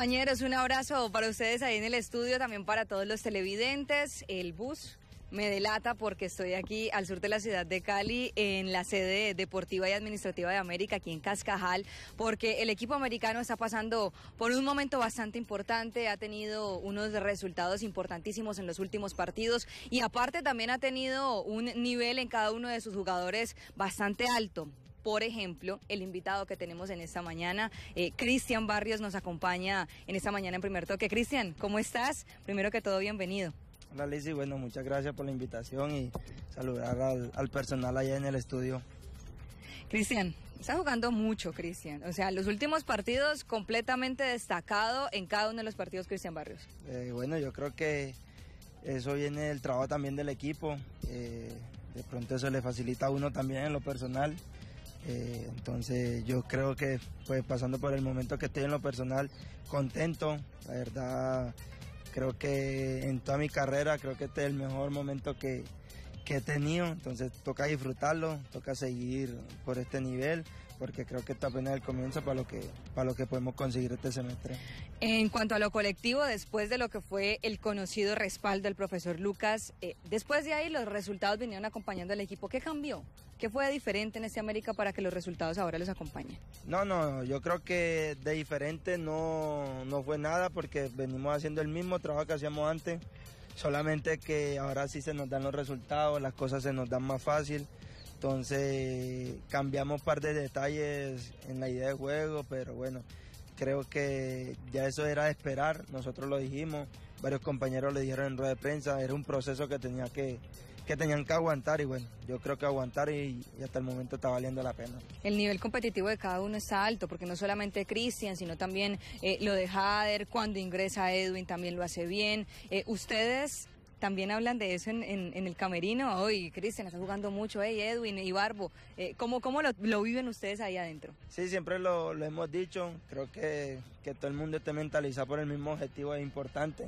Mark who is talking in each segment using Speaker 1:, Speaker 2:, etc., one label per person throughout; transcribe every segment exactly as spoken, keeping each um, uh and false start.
Speaker 1: Compañeros, un abrazo para ustedes ahí en el estudio, también para todos los televidentes. El bus me delata porque estoy aquí al sur de la ciudad de Cali, en la sede deportiva y administrativa de América, aquí en Cascajal, porque el equipo americano está pasando por un momento bastante importante, ha tenido unos resultados importantísimos en los últimos partidos y aparte también ha tenido un nivel en cada uno de sus jugadores bastante alto. Por ejemplo, el invitado que tenemos en esta mañana, eh, Cristian Barrios, nos acompaña en esta mañana en Primer Toque. Cristian, ¿cómo estás? Primero que todo, bienvenido.
Speaker 2: Hola Lizzy, bueno, muchas gracias por la invitación y saludar al, al personal allá en el estudio.
Speaker 1: Cristian, está jugando mucho, Cristian. O sea, los últimos partidos completamente destacado en cada uno de los partidos, Cristian Barrios.
Speaker 2: Eh, bueno, yo creo que eso viene del trabajo también del equipo. Eh, de pronto eso le facilita a uno también en lo personal. Eh, entonces yo creo que pues pasando por el momento que estoy en lo personal, contento, la verdad creo que en toda mi carrera creo que este es el mejor momento que, que he tenido, entonces toca disfrutarlo, toca seguir por este nivel, porque creo que esto apenas es el comienzo para lo que, para lo que podemos conseguir este semestre.
Speaker 1: En cuanto a lo colectivo, después de lo que fue el conocido respaldo del profesor Lucas, eh, después de ahí los resultados vinieron acompañando al equipo. ¿Qué cambió? ¿Qué fue diferente en este América para que los resultados ahora los acompañen?
Speaker 2: No, no, yo creo que de diferente no, no fue nada porque venimos haciendo el mismo trabajo que hacíamos antes, solamente que ahora sí se nos dan los resultados, las cosas se nos dan más fácil. Entonces cambiamos un par de detalles en la idea de juego, pero bueno, creo que ya eso era de esperar, nosotros lo dijimos, varios compañeros lo dijeron en rueda de prensa, era un proceso que, tenía que, que tenían que aguantar y bueno, yo creo que aguantar y, y hasta el momento está valiendo la pena.
Speaker 1: El nivel competitivo de cada uno está alto, porque no solamente Cristian, sino también eh, lo de Jader, cuando ingresa Edwin también lo hace bien. Eh, ustedes... También hablan de eso en, en, en el camerino. Hoy Cristian está jugando mucho, hey, Edwin y Barbo. Eh, ¿Cómo, cómo lo, lo viven ustedes ahí adentro?
Speaker 2: Sí, siempre lo, lo hemos dicho. Creo que, que todo el mundo esté mentalizado por el mismo objetivo es importante.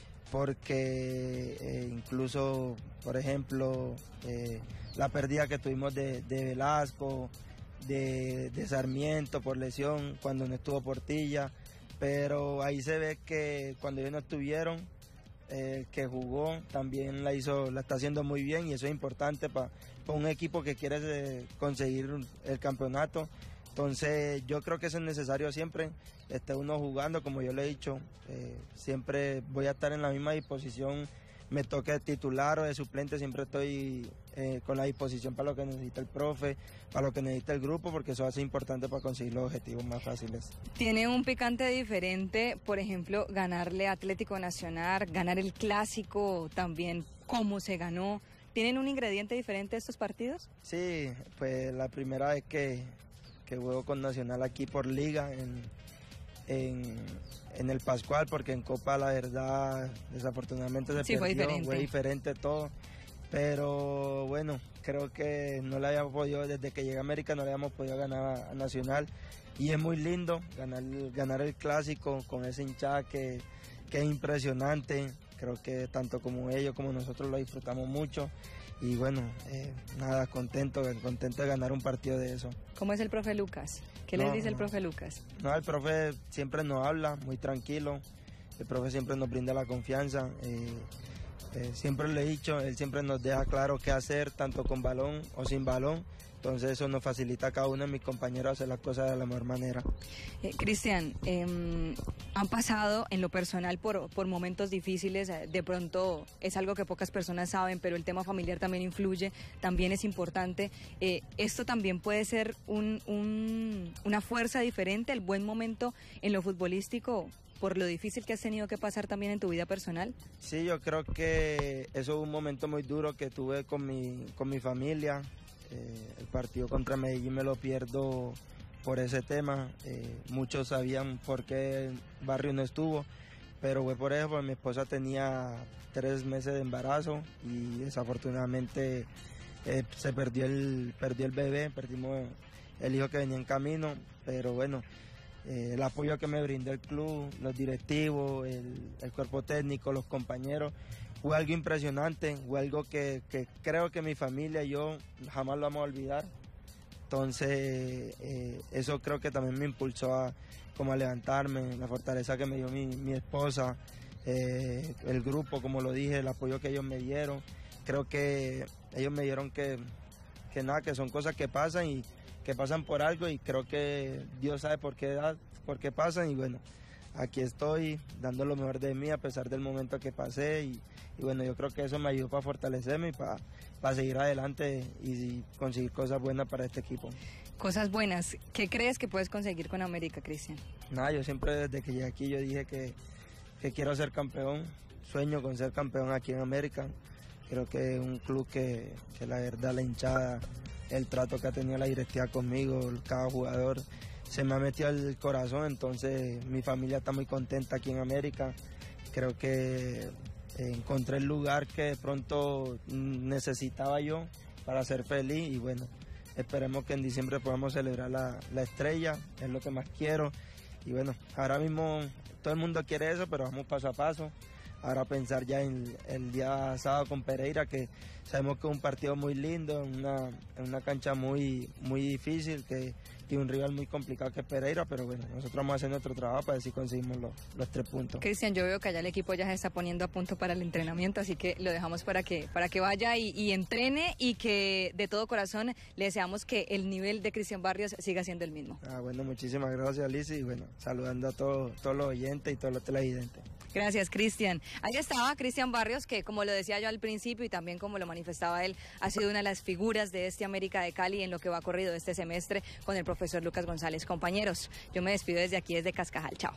Speaker 2: Porque eh, incluso, por ejemplo, eh, la pérdida que tuvimos de, de Velasco, de, de Sarmiento por lesión, cuando no estuvo Portilla. Pero ahí se ve que cuando ellos no estuvieron, Eh, que jugó también la hizo, la está haciendo muy bien y eso es importante para pa un equipo que quiere eh, conseguir el campeonato. Entonces yo creo que eso es necesario siempre, esté uno jugando, como yo le he dicho, eh, siempre voy a estar en la misma disposición, me toque de titular o de suplente, siempre estoy eh, con la disposición para lo que necesita el profe, para lo que necesita el grupo, porque eso va a ser importante para conseguir los objetivos más fáciles.
Speaker 1: Tiene un picante diferente, por ejemplo, ganarle a Atlético Nacional, ganar el Clásico también, cómo se ganó. ¿Tienen un ingrediente diferente estos partidos?
Speaker 2: Sí, pues la primera vez que, que juego con Nacional aquí por liga en... En, en el Pascual, porque en Copa la verdad desafortunadamente se
Speaker 1: sí,
Speaker 2: perdió,
Speaker 1: fue diferente.
Speaker 2: fue diferente todo, pero bueno, creo que no le habíamos podido, desde que llegué a América no le habíamos podido ganar a, a Nacional y es muy lindo ganar, ganar el Clásico con ese hinchada que, que es impresionante, creo que tanto como ellos como nosotros lo disfrutamos mucho. Y bueno, eh, nada, contento, contento de ganar un partido de eso.
Speaker 1: ¿Cómo es el profe Lucas? ¿Qué no, les dice el profe Lucas?
Speaker 2: No, el profe siempre nos habla, muy tranquilo. El profe siempre nos brinda la confianza. Eh, eh, siempre lo he dicho, él siempre nos deja claro qué hacer, tanto con balón o sin balón. Entonces eso nos facilita a cada uno de mis compañeros a hacer las cosas de la mejor manera.
Speaker 1: Eh, Cristian, eh, han pasado en lo personal por, por momentos difíciles, de pronto es algo que pocas personas saben, pero el tema familiar también influye, también es importante. Eh, esto también puede ser un, un, una fuerza diferente, el buen momento en lo futbolístico, por lo difícil que has tenido que pasar también en tu vida personal.
Speaker 2: Sí, yo creo que eso es un momento muy duro que tuve con mi, con mi familia. Eh, el partido contra Medellín me lo pierdo por ese tema, eh, muchos sabían por qué Barrio no estuvo, pero fue por eso, porque mi esposa tenía tres meses de embarazo y desafortunadamente eh, se perdió el, perdió el bebé, perdimos el hijo que venía en camino, pero bueno, eh, el apoyo que me brindó el club, los directivos, el, el cuerpo técnico, los compañeros, fue algo impresionante, fue algo que, que creo que mi familia y yo jamás lo vamos a olvidar. Entonces, eh, eso creo que también me impulsó a, como a levantarme, la fortaleza que me dio mi, mi esposa, eh, el grupo, como lo dije, el apoyo que ellos me dieron. Creo que ellos me dieron que, que nada, que son cosas que pasan y que pasan por algo, y creo que Dios sabe por qué, por qué pasan, y bueno, aquí estoy dando lo mejor de mí a pesar del momento que pasé, y, y bueno, yo creo que eso me ayudó para fortalecerme y para, para seguir adelante y, y conseguir cosas buenas para este equipo.
Speaker 1: Cosas buenas. ¿Qué crees que puedes conseguir con América, Cristian?
Speaker 2: Nada, yo siempre desde que llegué aquí yo dije que, que quiero ser campeón, sueño con ser campeón aquí en América. Creo que es un club que, que la verdad la hinchada, el trato que ha tenido la directiva conmigo, cada jugador, se me ha metido al corazón, entonces mi familia está muy contenta aquí en América. Creo que encontré el lugar que de pronto necesitaba yo para ser feliz, y bueno, esperemos que en diciembre podamos celebrar la, la estrella, es lo que más quiero. Y bueno, ahora mismo todo el mundo quiere eso, pero vamos paso a paso. Ahora pensar ya en el día sábado con Pereira, que sabemos que es un partido muy lindo, en una, en una cancha muy, muy difícil, que, que un rival muy complicado que es Pereira, pero bueno, nosotros vamos a hacer nuestro trabajo para ver si conseguimos los, los tres puntos.
Speaker 1: Cristian, yo veo que allá el equipo ya se está poniendo a punto para el entrenamiento, así que lo dejamos para que, para que vaya y, y entrene, y que de todo corazón le deseamos que el nivel de Cristian Barrios siga siendo el mismo.
Speaker 2: Ah, bueno, muchísimas gracias, Lizzy, y bueno, saludando a todos, todos los oyentes y todos los televidentes.
Speaker 1: Gracias, Cristian. Ahí estaba Cristian Barrios, que como lo decía yo al principio y también como lo manifestaba él, ha sido una de las figuras de este América de Cali en lo que va corrido este semestre con el profesor Lucas González. Compañeros, yo me despido desde aquí, desde Cascajal. Chao.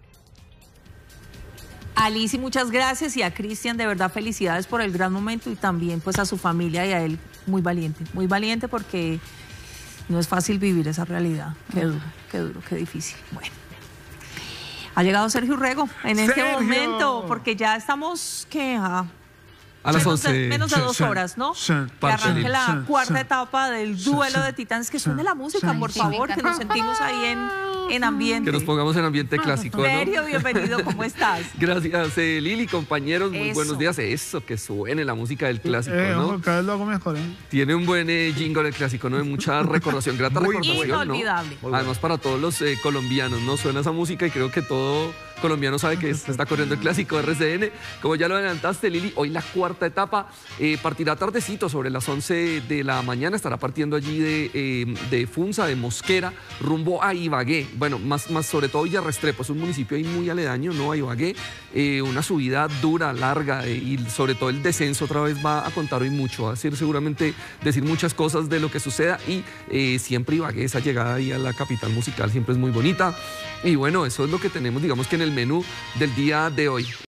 Speaker 3: Alicia, muchas gracias, y a Cristian, de verdad, felicidades por el gran momento, y también pues a su familia y a él, muy valiente, muy valiente, porque no es fácil vivir esa realidad. Qué duro, qué duro, qué difícil. Bueno. Ha llegado Sergio Urrego en este
Speaker 4: ¡Sergio!
Speaker 3: momento, porque ya estamos, ¿qué? A,
Speaker 4: a las
Speaker 3: menos
Speaker 4: once.
Speaker 3: De, menos de
Speaker 4: Sí,
Speaker 3: dos
Speaker 4: sí,
Speaker 3: horas, ¿no?
Speaker 4: sí,
Speaker 3: que arranque
Speaker 4: sí,
Speaker 3: la
Speaker 4: sí,
Speaker 3: cuarta
Speaker 4: sí.
Speaker 3: etapa del
Speaker 4: Sí,
Speaker 3: duelo
Speaker 4: sí,
Speaker 3: de titanes. Que
Speaker 4: sí,
Speaker 3: suene la música,
Speaker 4: sí,
Speaker 3: por
Speaker 4: sí.
Speaker 3: favor, que nos sentimos ahí en, en ambiente.
Speaker 4: Que nos pongamos en ambiente clásico, ¿no?
Speaker 3: Sergio, bienvenido, ¿cómo estás?
Speaker 4: Gracias, eh, Lili, compañeros, muy
Speaker 3: Eso.
Speaker 4: buenos días. Eso, que suene la música del clásico,
Speaker 5: Eh,
Speaker 4: ¿no?
Speaker 5: cada vez lo hago mejor, ¿eh?
Speaker 4: Tiene un buen eh, jingle el clásico, ¿no? De mucha recordación, grata
Speaker 5: Muy
Speaker 4: recordación,
Speaker 3: inolvidable.
Speaker 4: ¿no? Además, para todos los eh, colombianos, ¿no? Suena esa música y creo que todo colombiano sabe que se está corriendo el clásico R C N. Como ya lo adelantaste, Lili, hoy la cuarta etapa eh, partirá tardecito, sobre las once de la mañana. Estará partiendo allí de, eh, de Funza, de Mosquera, rumbo a Ibagué. Bueno, más, más sobre todo Villa Restrepo, es un municipio ahí muy aledaño, ¿no? A Ibagué. Eh, una subida dura, larga, eh, y sobre todo el descenso otra vez va a contar hoy mucho. Va a decir seguramente decir muchas cosas de lo que suceda, y eh, siempre Ibagué, esa llegada ahí a la capital musical siempre es muy bonita. Y bueno, eso es lo que tenemos, digamos que en el menú del día de hoy.